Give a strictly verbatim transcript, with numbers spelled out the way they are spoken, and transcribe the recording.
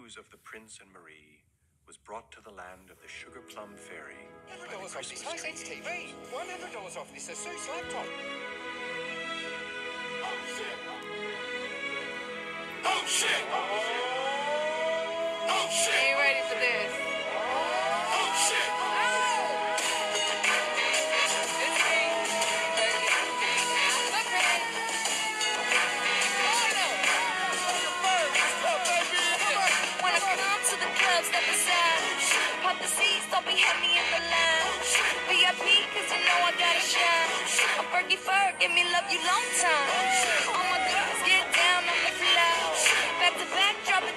news of the Prince and Marie was brought to the land of the Sugar Plum Fairy. one hundred dollars off this high-sense T V. one hundred dollars off this Asus laptop. Oh, shit! Oh, shit! Oh, shit! Are you ready for this? Oh, shit! Pop the seats, don't be heavy in the line. V I P, cause you know I gotta shine. A Fergie Ferg, give me love you long time. All my girls get down on the floor. Back to back, drop it